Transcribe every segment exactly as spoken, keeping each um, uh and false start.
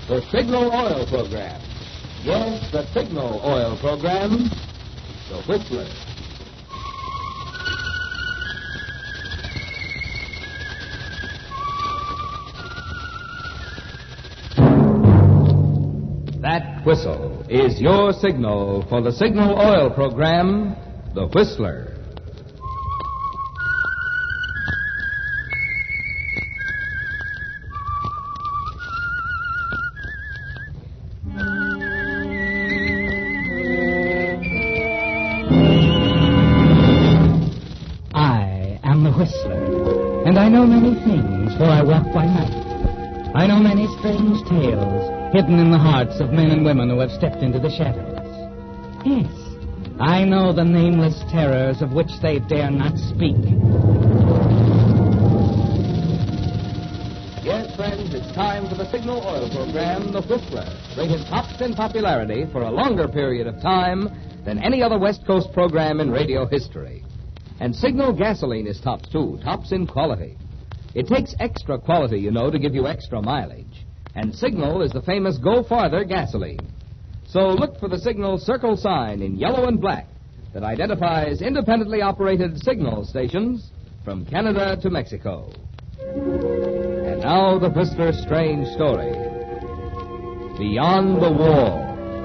the Signal Oil Program. Yes, the Signal Oil Program, the Whistler. That whistle is your signal for the Signal Oil Program, the Whistler. I am the Whistler, and I know many things, for I walk by night. I know many strange tales hidden in the hearts of men and women who have stepped into the shadows. Yes, I know the nameless terrors of which they dare not speak. Yes, friends, it's time for the Signal Oil Program, the Whistler, rated tops in popularity for a longer period of time than any other West Coast program in radio history. And Signal gasoline is tops, too, tops in quality. It takes extra quality, you know, to give you extra mileage. And Signal is the famous Go Farther gasoline. So look for the Signal circle sign in yellow and black that identifies independently operated Signal stations from Canada to Mexico. And now the Whistler's strange story, Beyond the Wall.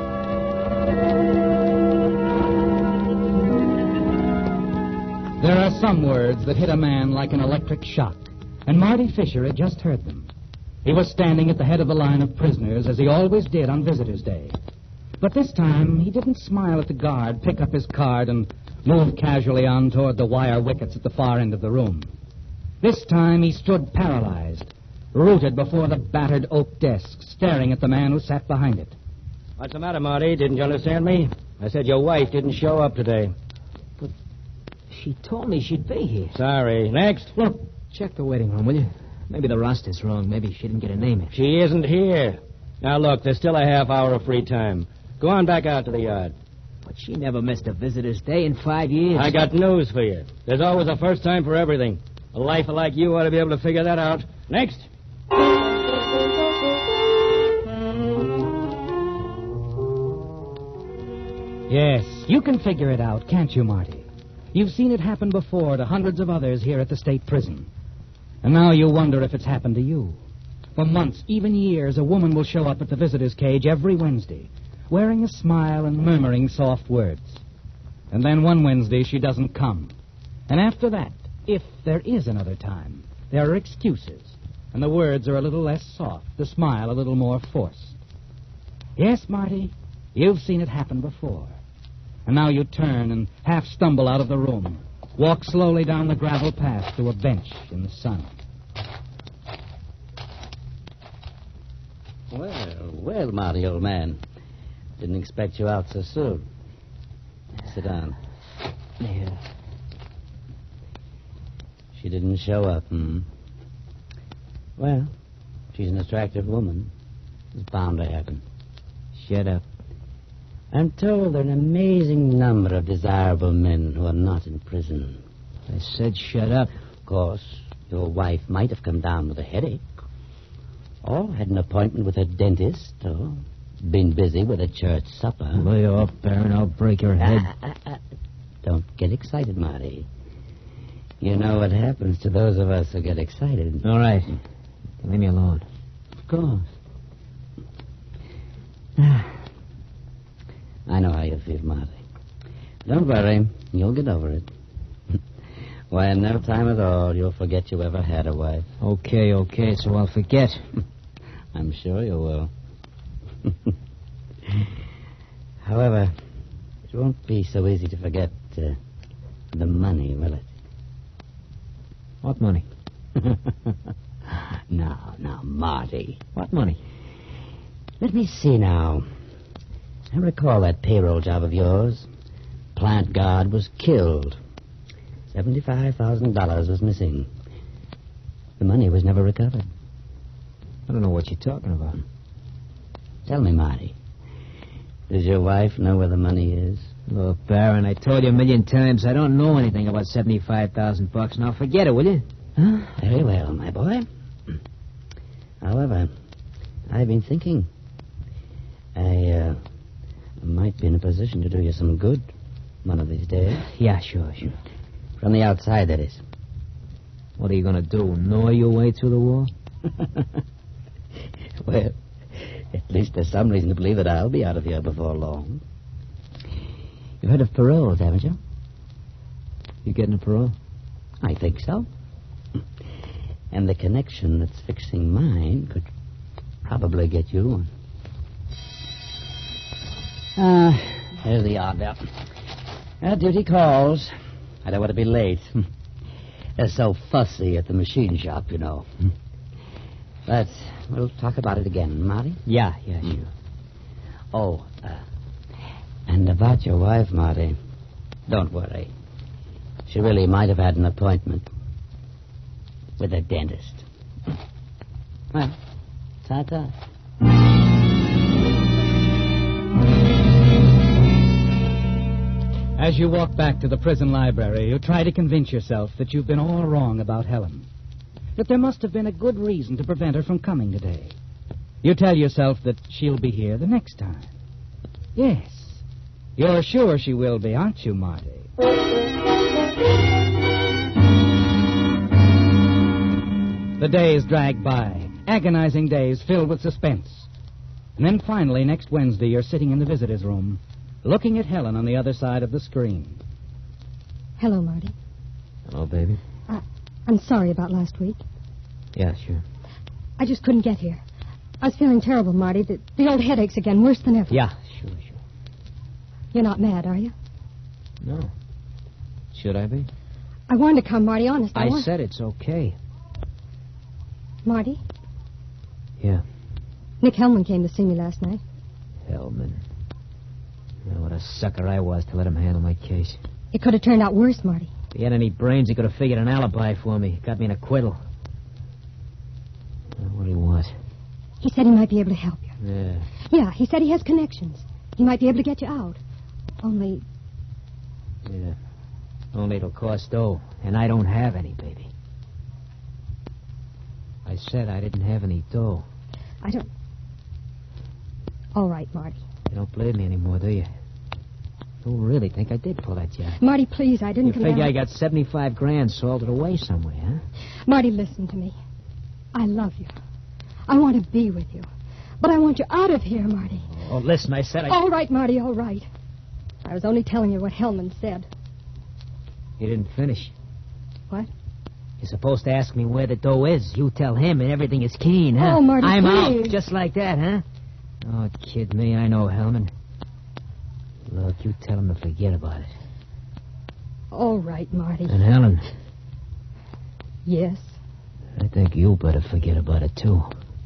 There are some words that hit a man like an electric shock, and Marty Fisher had just heard them. He was standing at the head of the line of prisoners, as he always did on Visitors' Day. But this time, he didn't smile at the guard, pick up his card, and move casually on toward the wire wickets at the far end of the room. This time, he stood paralyzed, rooted before the battered oak desk, staring at the man who sat behind it. What's the matter, Marty? Didn't you understand me? I said your wife didn't show up today. But she told me she'd be here. Sorry. Next. Look, check the waiting room, will you? Maybe the roster's wrong. Maybe she didn't get a name in. She isn't here. Now, look, there's still a half hour of free time. Go on back out to the yard. But she never missed a visitor's day in five years. I got news for you. There's always a first time for everything. A lifer like you ought to be able to figure that out. Next. Yes, you can figure it out, can't you, Marty? You've seen it happen before to hundreds of others here at the state prison. And now you wonder if it's happened to you. For months, even years, a woman will show up at the visitor's cage every Wednesday, wearing a smile and murmuring soft words. And then one Wednesday, she doesn't come. And after that, if there is another time, there are excuses, and the words are a little less soft, the smile a little more forced. Yes, Marty, you've seen it happen before. And now you turn and half stumble out of the room, walk slowly down the gravel path to a bench in the sun. Well, well, Marty, old man. Didn't expect you out so soon. Sit down. Yeah. She didn't show up, hmm? Well, she's an attractive woman. It's bound to happen. Shut up. I'm told there are an amazing number of desirable men who are not in prison. I said shut up. Of course, your wife might have come down with a headache, or had an appointment with a dentist, or been busy with a church supper. Lay off, Baron. I'll break your head. Ah, ah, ah. Don't get excited, Marty. You know what happens to those of us who get excited. All right. Leave me alone. Of course. I know how you feel, Marty. Don't worry. You'll get over it. Why, in no time at all, you'll forget you ever had a wife. Okay, okay, so I'll forget. I'm sure you will. However, it won't be so easy to forget uh, the money, will it? What money? Now, now, Marty. What money? Let me see now. I recall that payroll job of yours. Plant guard was killed. seventy-five thousand dollars was missing. The money was never recovered. I don't know what you're talking about. Tell me, Marty. Does your wife know where the money is? Look, Baron, I told you a million times I don't know anything about seventy-five thousand bucks. Now forget it, will you? Huh? Very well, my boy. However, I've been thinking. I, uh, might be in a position to do you some good one of these days. Yeah, sure, sure. From the outside, that is. What are you going to do, gnaw your way through the wall? Well, at least there's some reason to believe that I'll be out of here before long. You've heard of paroles, haven't you? You getting a parole? I think so. And the connection that's fixing mine could probably get you one. Ah, uh, there's the yard bell. Well, duty calls. I don't want to be late. They're so fussy at the machine shop, you know. But we'll talk about it again, Marty. Yeah, yeah, sure. Oh, uh, and about your wife, Marty, don't worry. She really might have had an appointment with a dentist. Well, ta-ta. As you walk back to the prison library, you try to convince yourself that you've been all wrong about Helen. That there must have been a good reason to prevent her from coming today. You tell yourself that she'll be here the next time. Yes, you're sure she will be, aren't you, Marty? The days drag by, agonizing days filled with suspense. And then finally, next Wednesday, you're sitting in the visitor's room, looking at Helen on the other side of the screen. Hello, Marty. Hello, baby. Uh, I'm sorry about last week. Yeah, sure. I just couldn't get here. I was feeling terrible, Marty. The, the old headaches again, worse than ever. Yeah, sure, sure. You're not mad, are you? No. Should I be? I wanted to come, Marty, honest. I, I want... said it's okay. Marty? Yeah. Nick Hellman came to see me last night. Hellman. Oh, what a sucker I was to let him handle my case. It could have turned out worse, Marty. If he had any brains, he could have figured an alibi for me. Got me an acquittal. Well, what do you want? He said he might be able to help you. Yeah. Yeah, he said he has connections. He might be able to get you out. Only... Yeah. Only it'll cost dough. And I don't have any, baby. I said I didn't have any dough. I don't... All right, Marty. You don't believe me anymore, do you? You really think I did pull that job? Marty, please, I didn't You come figure down... I got seventy-five grand salted away somewhere, huh? Marty, listen to me. I love you. I want to be with you. But I want you out of here, Marty. Oh, listen, I said I... All right, Marty, all right. I was only telling you what Hellman said. You didn't finish. What? You're supposed to ask me where the dough is. You tell him and everything is keen, huh? Oh, Marty, I'm please. out. Just like that, huh? Oh, kid me, I know Hellman. Look, you tell him to forget about it. All right, Marty. And Helen, Yes? I think you better forget about it, too.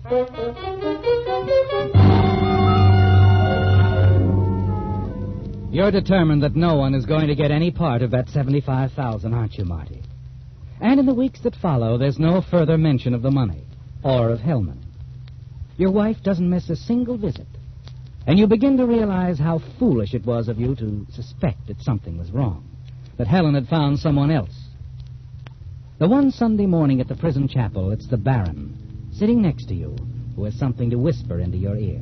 You're determined that no one is going to get any part of that seventy-five thousand dollars, aren't you, Marty? And in the weeks that follow, there's no further mention of the money or of Hellman. Your wife doesn't miss a single visit. And you begin to realize how foolish it was of you to suspect that something was wrong, that Helen had found someone else. The one Sunday morning at the prison chapel, it's the Baron, sitting next to you, who has something to whisper into your ear.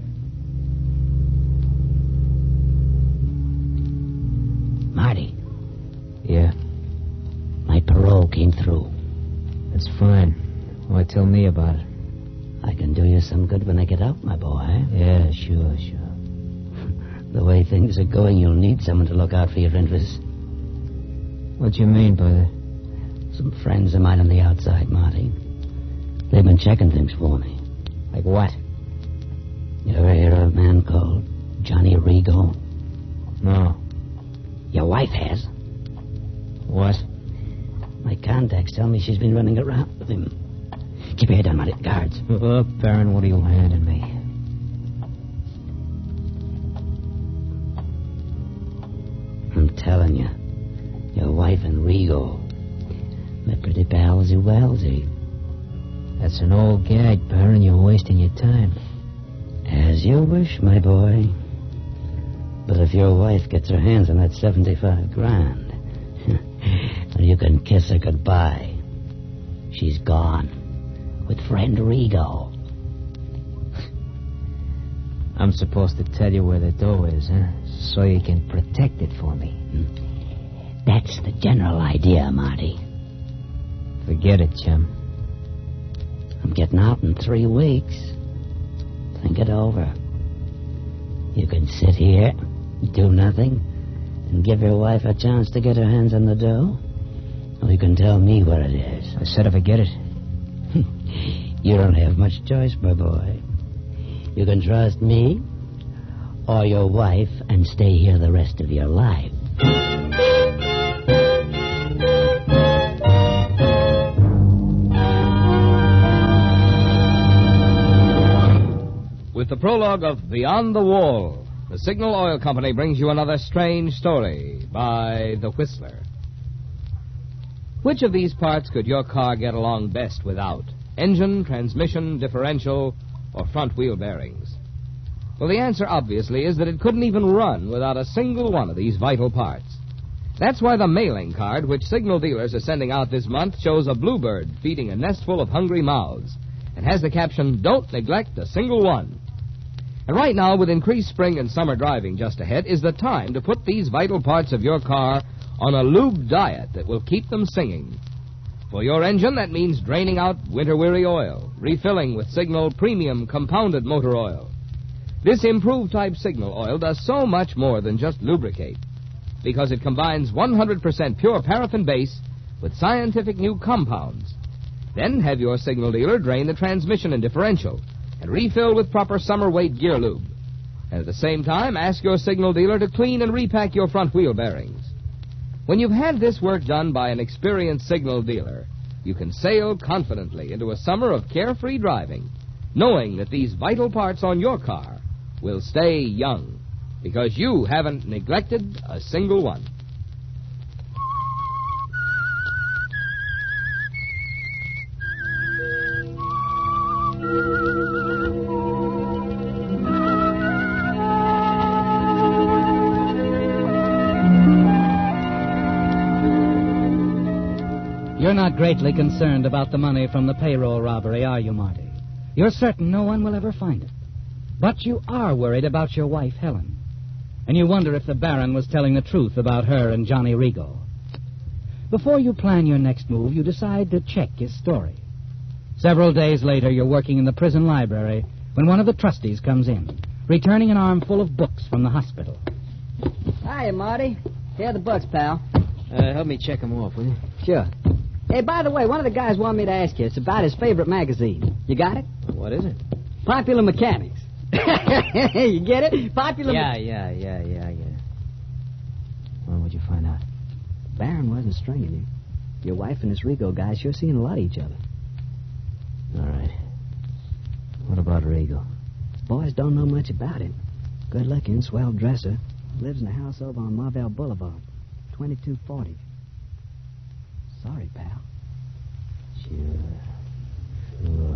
Marty, Yeah, my parole came through. that's fine. Why, tell me about it. I can do you some good when I get out, my boy. Yeah, sure, sure. The way things are going, you'll need someone to look out for your interests. What do you mean by that? Some friends of mine on the outside, Marty. They've been checking things for me. Like what? You ever hear of a man called Johnny Rigo? No. Your wife has. What? My contacts tell me she's been running around with him. Keep your head down, Marty. Guards. Oh, Baron, what are you handing me? I'm telling you, your wife and Rigo, they're pretty palsy-walsy. That's an old gag, Baron. You're wasting your time. As you wish, my boy. But if your wife gets her hands on that seventy-five grand, you can kiss her goodbye. She's gone with friend Rigo. I'm supposed to tell you where the dough is, huh? So you can protect it for me. That's the general idea, Marty. Forget it, chum. I'm getting out in three weeks. Think it over. You can sit here, do nothing, and give your wife a chance to get her hands on the dough. Or you can tell me where it is. I said forget it. You don't have much choice, my boy. You can trust me or your wife and stay here the rest of your life. With the prologue of Beyond the Wall, the Signal Oil Company brings you another strange story by The Whistler. Which of these parts could your car get along best without? Engine, transmission, differential, or front wheel bearings? Well, the answer, obviously, is that it couldn't even run without a single one of these vital parts. That's why the mailing card, which signal dealers are sending out this month, shows a bluebird feeding a nest full of hungry mouths and has the caption, "Don't neglect a single one." And right now, with increased spring and summer driving just ahead, is the time to put these vital parts of your car on a lube diet that will keep them singing. For your engine, that means draining out winter-weary oil, refilling with Signal Premium Compounded Motor Oil. This improved type Signal oil does so much more than just lubricate, because it combines one hundred percent pure paraffin base with scientific new compounds. Then have your Signal dealer drain the transmission and differential and refill with proper summer weight gear lube. And at the same time, ask your Signal dealer to clean and repack your front wheel bearings. When you've had this work done by an experienced Signal dealer, you can sail confidently into a summer of carefree driving, knowing that these vital parts on your car will stay young, because you haven't neglected a single one. You're not greatly concerned about the money from the payroll robbery, are you, Marty? You're certain no one will ever find it. But you are worried about your wife, Helen. And you wonder if the Baron was telling the truth about her and Johnny Rigo. Before you plan your next move, you decide to check his story. Several days later, you're working in the prison library when one of the trustees comes in, returning an armful of books from the hospital. Hiya, Marty. Here are the books, pal. Uh, help me check them off, will you? Sure. Hey, by the way, one of the guys wanted me to ask you. It's about his favorite magazine. You got it? What is it? Popular Mechanics. You get it? Popular Yeah, Me- yeah, yeah, yeah, yeah. When would you find out? Baron wasn't stringing you. Your wife and this Rigo guy sure seeing a lot of each other. All right. What about Rigo? Boys don't know much about him. Good-looking, swell dresser. Lives in a house over on Marvell Boulevard. twenty-two forty. Sorry, pal. Sure. Sure.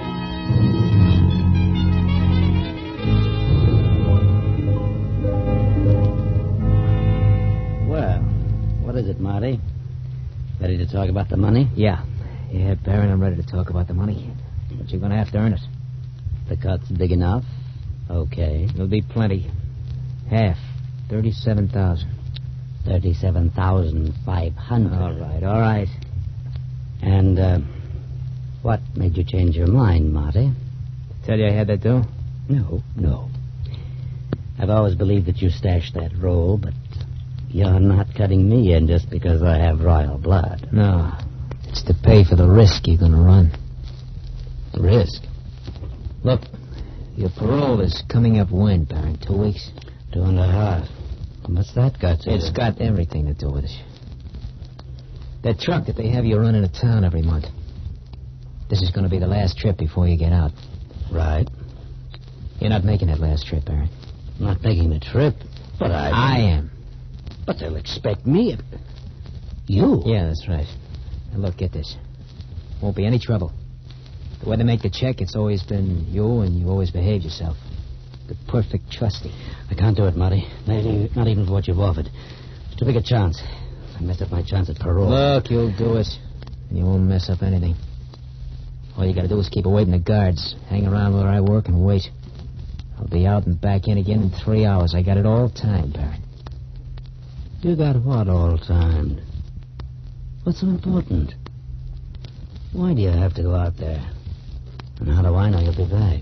Well, what is it, Marty? Ready to talk about the money? Yeah. Yeah, Baron, I'm ready to talk about the money. But you're going to have to earn it. The cut's big enough? Okay. It'll be plenty. Half. Thirty-seven thousand. Thirty-seven thousand five hundred. All right, all right. And, uh, what made you change your mind, Marty? Tell you I had that dough? No, no. I've always believed that you stashed that roll, but you're not cutting me in just because I have royal blood. No. It's to pay for the risk you're going to run. Risk? Look, your parole is coming up when, Baron? Two weeks? Two and a half. What's that got to It's do? got everything to do with it. That truck that they have you run into town every month. This is going to be the last trip before you get out. Right. You're not making that last trip, Baron. Not making the trip, but I... I am. But they'll expect me... If... You? Yeah, that's right. Now, look, get this. Won't be any trouble. The way they make the check, it's always been you, and you always behave yourself. The perfect trustee. I can't do it, Marty. Not even, not even for what you've offered. It's too big a chance. I messed up my chance at parole. Look, you'll do it. And you won't mess up anything. All you gotta do is keep away from the guards. Hang around where I work and wait. I'll be out and back in again in three hours. I got it all timed, Baron. You got what all timed? What's so important? Why do you have to go out there? And how do I know you'll be back?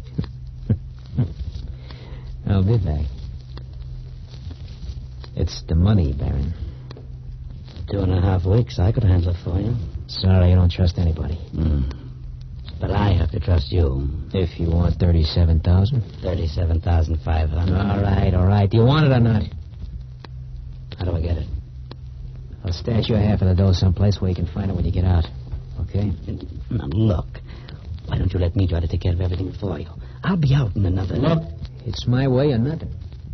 I'll be back. It's the money, Baron. Two and a half weeks. I could handle it for you. Sorry, I don't trust anybody. Mm. But I have to trust you. If you want thirty-seven thousand dollars. thirty-seven thousand five hundred dollars. All right, all right. Do you want it or not? How do I get it? I'll stash you half of the dough someplace where you can find it when you get out. Okay? Now, look. Why don't you let me try to take care of everything for you? I'll be out in another... Look, it's my way or nothing.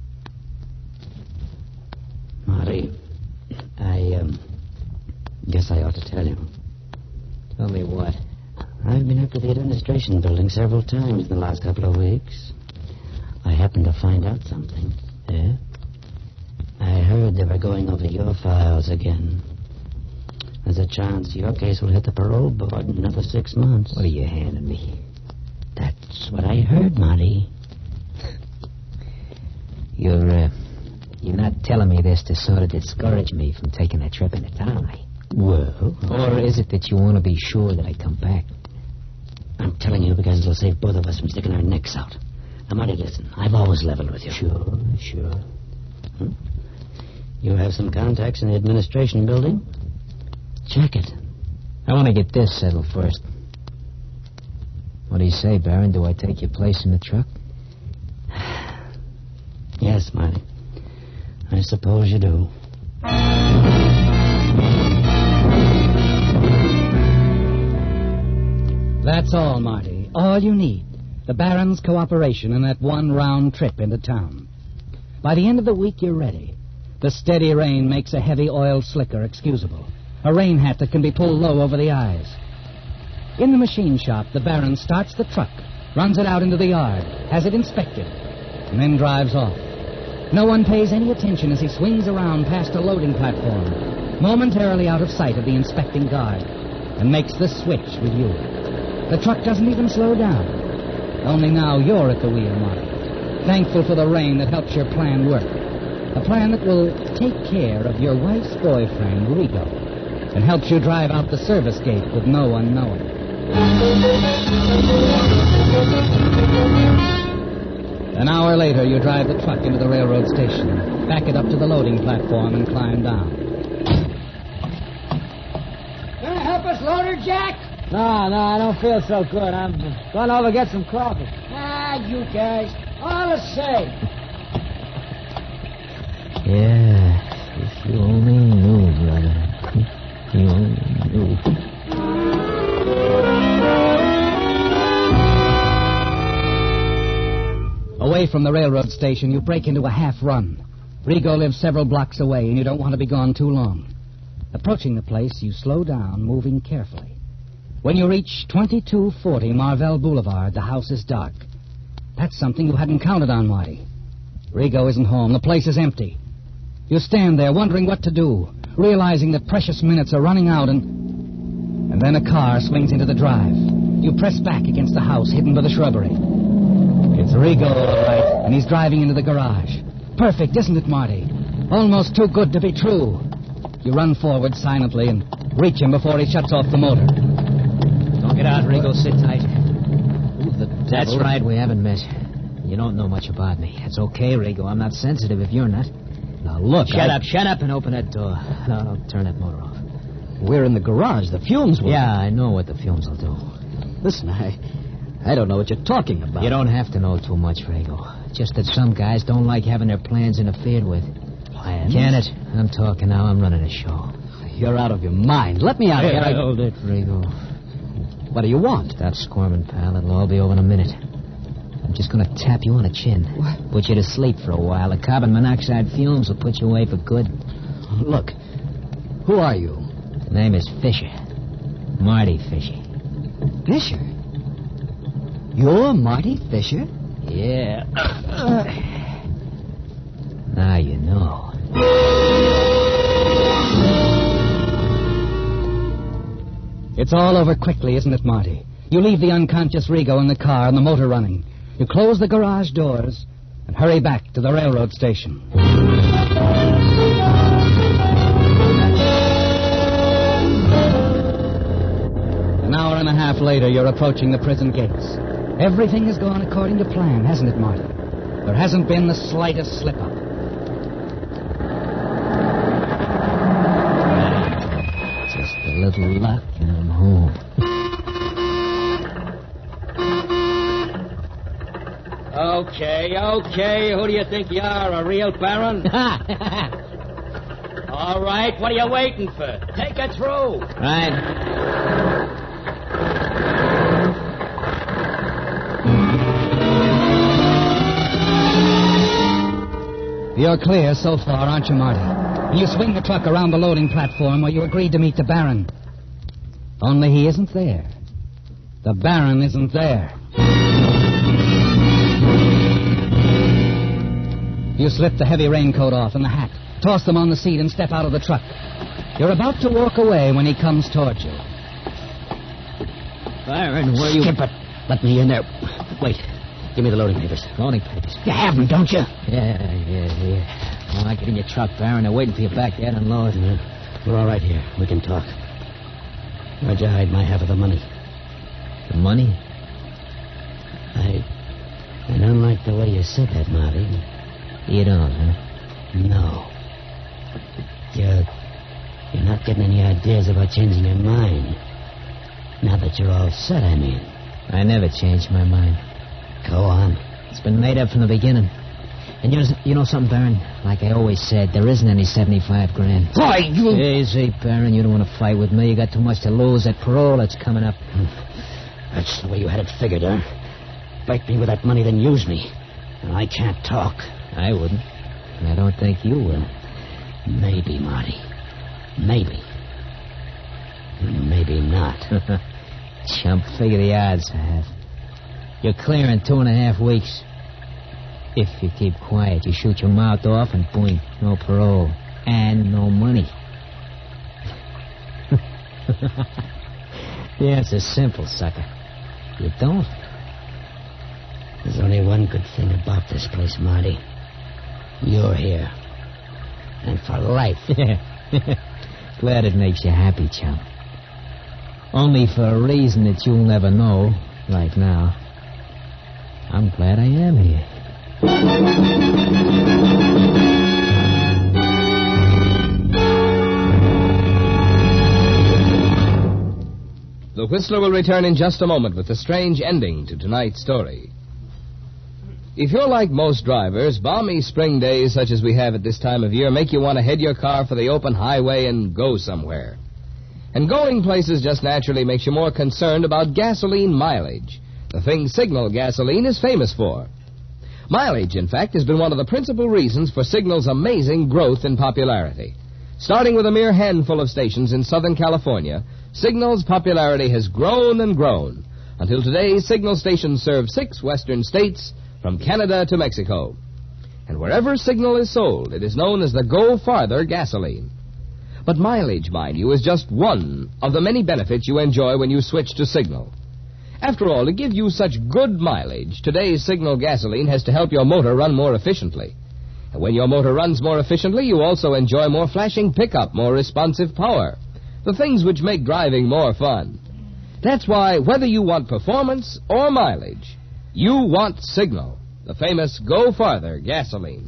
Marty, I, um... guess I ought to tell you. Tell me what? I've been up to the administration building several times in the last couple of weeks. I happened to find out something. Yeah? I heard they were going over your files again. There's a chance your case will hit the parole board in another six months. What are you handing me? That's what I heard, Marty. You're, uh, you're not telling me this to sort of discourage me from taking that trip into town, eh? Well... Or is it that you want to be sure that I come back? I'm telling you because it'll save both of us from sticking our necks out. Now, Marty, listen. I've always leveled with you. Sure, sure. Hmm? You have some contacts in the administration building? Check it. I want to get this settled first. What do you say, Baron? Do I take your place in the truck? Yes, Marty. I suppose you do. That's all, Marty. All you need. The Baron's cooperation in that one round trip into town. By the end of the week, you're ready. The steady rain makes a heavy oil slicker excusable. A rain hat that can be pulled low over the eyes. In the machine shop, the Baron starts the truck, runs it out into the yard, has it inspected, and then drives off. No one pays any attention as he swings around past a loading platform, momentarily out of sight of the inspecting guard, and makes the switch with you. The truck doesn't even slow down. Only now you're at the wheel, Marty, thankful for the rain that helps your plan work. A plan that will take care of your wife's boyfriend, Rigo, and helps you drive out the service gate with no one knowing. An hour later, you drive the truck into the railroad station, back it up to the loading platform, and climb down. Gonna help us load her, Jack? No, no, I don't feel so good. I'm going over to get some coffee. Ah, you guys, all the same. Yeah, if you only knew, brother. If you only knew. Away from the railroad station, you break into a half-run. Rigo lives several blocks away, and you don't want to be gone too long. Approaching the place, you slow down, moving carefully. When you reach twenty-two forty Marvell Boulevard, the house is dark. That's something you hadn't counted on, Marty. Rigo isn't home. The place is empty. You stand there wondering what to do, realizing that precious minutes are running out, and... And then a car swings into the drive. You press back against the house hidden by the shrubbery. It's Rigo, all right, and he's driving into the garage. Perfect, isn't it, Marty? Almost too good to be true. You run forward silently and reach him before he shuts off the motor. Don't get out, Rigo. Sit tight. Ooh, the That's devil. right, we haven't met. You don't know much about me. It's okay, Rigo. I'm not sensitive if you're not. Now, look, Shut I... up, shut up, and open that door. No, no, turn that motor off. We're in the garage. The fumes will... Yeah, I know what the fumes will do. Listen, I... I don't know what you're talking about. You don't have to know too much, Rigo. Just that some guys don't like having their plans interfered with. Plans? Can it? I'm talking now. I'm running a show. You're out of your mind. Let me out of here. I... Hold it, Rigo. What do you want? Stop squirming, pal. It'll all be over in a minute. I'm just going to tap you on the chin. What? Put you to sleep for a while. The carbon monoxide fumes will put you away for good. Look, who are you? The name is Fisher. Marty Fisher. Fisher? You're Marty Fisher? Yeah. Now you know. It's all over quickly, isn't it, Marty? You leave the unconscious Rigo in the car and the motor running. You close the garage doors, and hurry back to the railroad station. An hour and a half later, you're approaching the prison gates. Everything has gone according to plan, hasn't it, Marty? There hasn't been the slightest slip-up. Just a little luck and I'm home. Okay, okay. Who do you think you are, a real baron? All right, what are you waiting for? Take it through. Right. You're clear so far, aren't you, Marty? You swing the truck around the loading platform where you agreed to meet the Baron. Only he isn't there. The Baron isn't there. You slip the heavy raincoat off and the hat, toss them on the seat, and step out of the truck. You're about to walk away when he comes towards you. Baron, where you... Skip it. Let me in there. Wait. Give me the loading papers. Loading papers. You have them, don't you? Yeah, yeah, yeah. Well, I get in your truck, Baron. They're waiting for you back there to unload. Yeah. We're all right here. We can talk. Where'd you hide my half of the money? The money? I... I don't like the way you said that, Marty. You don't, huh? No. You're... You're not getting any ideas about changing your mind. Now that you're all set, I mean. I never changed my mind. Go on. It's been made up from the beginning. And you know, you know something, Baron? Like I always said, there isn't any seventy-five grand. Why, you... Easy, Baron. You don't want to fight with me. You got too much to lose. That parole that's coming up. That's the way you had it figured, huh? Fight me with that money, then use me. And I can't talk. I wouldn't. And I don't think you will. Maybe, Marty. Maybe. Maybe not. Chump, figure the odds I have. You're clear in two and a half weeks. If you keep quiet, you shoot your mouth off and boing, no parole. And no money. The answer's simple, sucker. You don't? There's only one good thing about this place, Marty. You're here. And for life. Glad it makes you happy, chum. Only for a reason that you'll never know, like now. I'm glad I am here. The Whistler will return in just a moment with the strange ending to tonight's story. If you're like most drivers, balmy spring days such as we have at this time of year make you want to head your car for the open highway and go somewhere. And going places just naturally makes you more concerned about gasoline mileage, the thing Signal gasoline is famous for. Mileage, in fact, has been one of the principal reasons for Signal's amazing growth in popularity. Starting with a mere handful of stations in Southern California, Signal's popularity has grown and grown, until today Signal stations serve six western states, from Canada to Mexico. And wherever Signal is sold, it is known as the Go Farther gasoline. But mileage, mind you, is just one of the many benefits you enjoy when you switch to Signal. After all, to give you such good mileage, today's Signal gasoline has to help your motor run more efficiently. And when your motor runs more efficiently, you also enjoy more flashing pickup, more responsive power, the things which make driving more fun. That's why, whether you want performance or mileage, you want Signal, the famous Go Farther gasoline.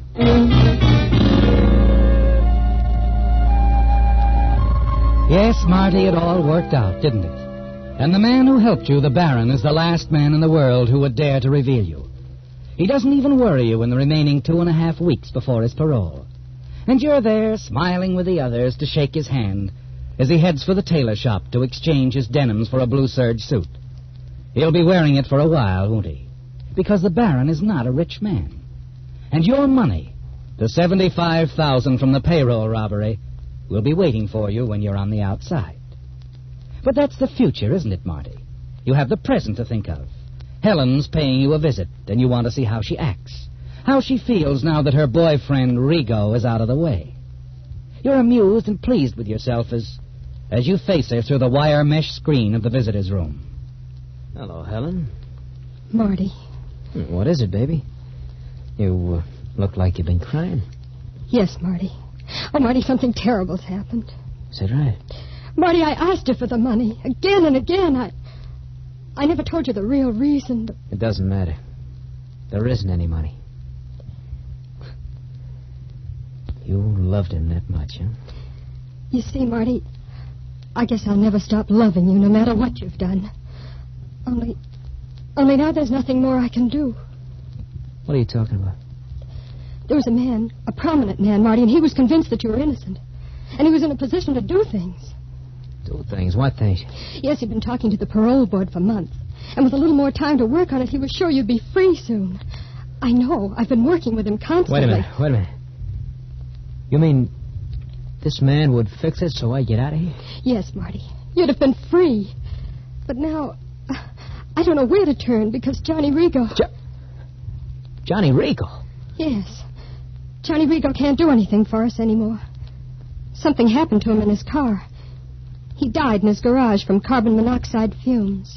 Yes, Marty, it all worked out, didn't it? And the man who helped you, the Baron, is the last man in the world who would dare to reveal you. He doesn't even worry you in the remaining two and a half weeks before his parole. And you're there, smiling with the others, to shake his hand as he heads for the tailor shop to exchange his denims for a blue serge suit. He'll be wearing it for a while, won't he? Because the Baron is not a rich man. And your money, the seventy-five thousand dollars from the payroll robbery, will be waiting for you when you're on the outside. But that's the future, isn't it, Marty? You have the present to think of. Helen's paying you a visit, and you want to see how she acts, how she feels now that her boyfriend, Rigo, is out of the way. You're amused and pleased with yourself as, as you face her through the wire mesh screen of the visitor's room. Hello, Helen. Marty. What is it, baby? You uh, look like you've been crying. Yes, Marty. Oh, Marty, something terrible's happened. Is that right? Marty, I asked her for the money. Again and again. I I never told you the real reason. But... It doesn't matter. There isn't any money. You loved him that much, huh? You see, Marty, I guess I'll never stop loving you no matter what you've done. Only, only now there's nothing more I can do. What are you talking about? There was a man, a prominent man, Marty, and he was convinced that you were innocent. And he was in a position to do things. Do things? What things? Yes, he'd been talking to the parole board for months. And with a little more time to work on it, he was sure you'd be free soon. I know. I've been working with him constantly. Wait a minute. Wait a minute. You mean this man would fix it so I get out of here? Yes, Marty. You'd have been free. But now, I don't know where to turn because Johnny Rigo... Jo- Johnny Rigo? Yes. Johnny Rigo can't do anything for us anymore. Something happened to him in his car. He died in his garage from carbon monoxide fumes.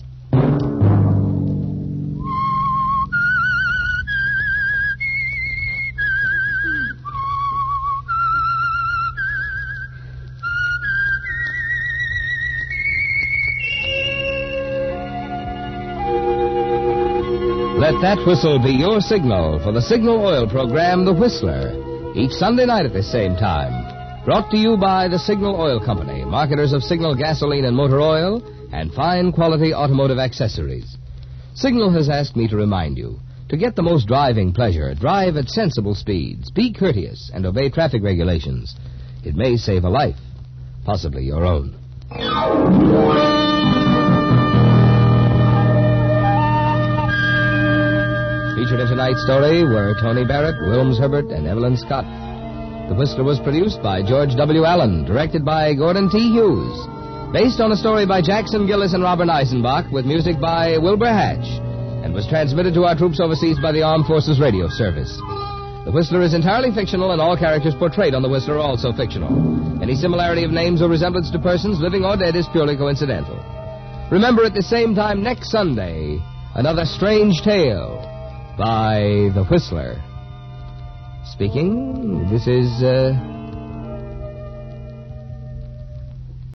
Let that whistle be your signal for the Signal Oil program, The Whistler, each Sunday night at the same time. Brought to you by the Signal Oil Company, marketers of Signal gasoline and motor oil and fine quality automotive accessories. Signal has asked me to remind you, to get the most driving pleasure, drive at sensible speeds, be courteous, and obey traffic regulations. It may save a life, possibly your own. Featured in tonight's story were Tony Barrett, Wilms Herbert, and Evelyn Scott. The Whistler was produced by George W. Allen, directed by Gordon T. Hughes, based on a story by Jackson Gillis and Robert Eisenbach, with music by Wilbur Hatch, and was transmitted to our troops overseas by the Armed Forces Radio Service. The Whistler is entirely fictional, and all characters portrayed on The Whistler are also fictional. Any similarity of names or resemblance to persons, living or dead, is purely coincidental. Remember, at the same time next Sunday, another strange tale by The Whistler. Speaking, this is uh,